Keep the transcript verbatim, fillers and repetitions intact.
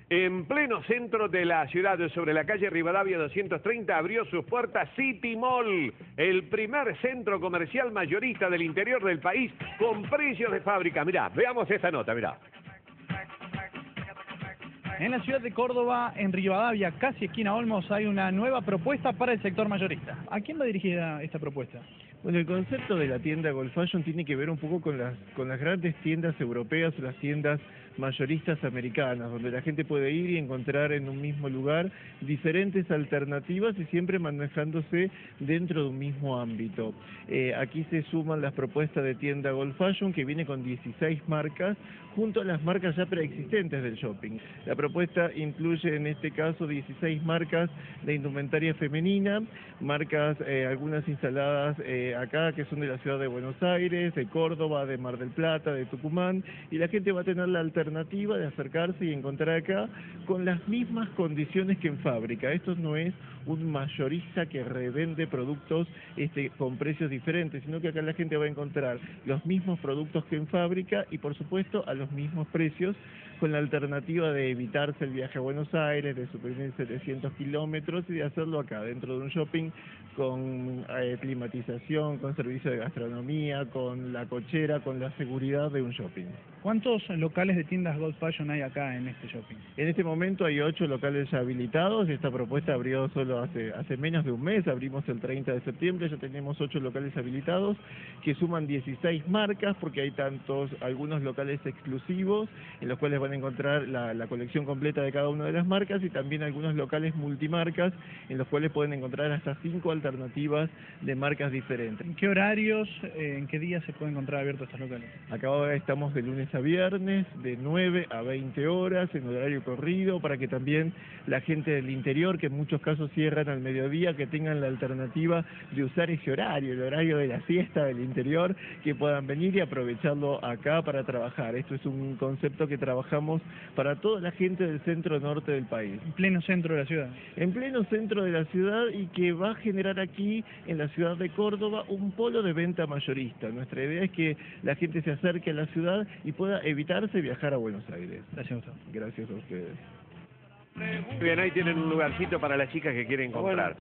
En pleno centro de la ciudad, sobre la calle Rivadavia doscientos treinta, abrió sus puertas City Mall, el primer centro comercial mayorista del interior del país con precios de fábrica. Mirá, veamos esta nota, mirá. En la ciudad de Córdoba, en Rivadavia, casi esquina Olmos, hay una nueva propuesta para el sector mayorista. ¿A quién va dirigida esta propuesta? Bueno, el concepto de la tienda Gold Fashion tiene que ver un poco con las, con las grandes tiendas europeas o las tiendas mayoristas americanas, donde la gente puede ir y encontrar en un mismo lugar diferentes alternativas y siempre manejándose dentro de un mismo ámbito. Eh, aquí se suman las propuestas de tienda Gold Fashion, que viene con dieciséis marcas, junto a las marcas ya preexistentes del shopping. La propuesta incluye en este caso dieciséis marcas de indumentaria femenina, marcas eh, algunas instaladas eh, acá que son de la ciudad de Buenos Aires, de Córdoba, de Mar del Plata, de Tucumán, y la gente va a tener la alternativa de acercarse y encontrar acá con las mismas condiciones que en fábrica. Esto no es un mayorista que revende productos este, con precios diferentes, sino que acá la gente va a encontrar los mismos productos que en fábrica y por supuesto a los mismos precios, con la alternativa de evitarse el viaje a Buenos Aires, de suprimir setecientos kilómetros y de hacerlo acá, dentro de un shopping con eh, climatización, con servicio de gastronomía, con la cochera, con la seguridad de un shopping. ¿Cuántos locales de tiendas Gold Fashion hay acá en este shopping? En este momento hay ocho locales ya habilitados. Esta propuesta abrió solo hace, hace menos de un mes, abrimos el treinta de septiembre, ya tenemos ocho locales habilitados que suman dieciséis marcas, porque hay tantos, algunos locales exclusivos en los cuales van a encontrar la, la colección completa de cada una de las marcas y también algunos locales multimarcas en los cuales pueden encontrar hasta cinco alternativas de marcas diferentes. ¿En qué horarios, eh, en qué días se pueden encontrar abiertos estos locales? Acá ahora estamos de lunes a viernes, de nueve a veinte horas, en horario corrido, para que también la gente del interior, que en muchos casos cierran al mediodía, que tengan la alternativa de usar ese horario, el horario de la siesta del interior, que puedan venir y aprovecharlo acá para trabajar. Esto es un concepto que trabajamos para toda la gente del centro norte del país. En pleno centro de la ciudad. En pleno centro de la ciudad, y que va a generar aquí, en la ciudad de Córdoba, un polo de venta mayorista. Nuestra idea es que la gente se acerque a la ciudad y pueda evitarse viajar a Buenos Aires. Gracias a usted. Gracias a ustedes. Bien, ahí tienen un lugarcito para las chicas que quieren comprar.